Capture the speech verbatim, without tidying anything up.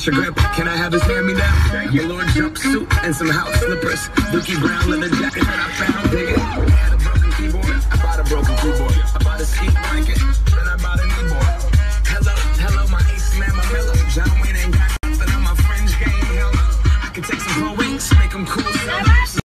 extra grip. Can I have his hand-me-down? Your Lord jumpsuit and some house slippers. Dookie Brown leather jacket that I found.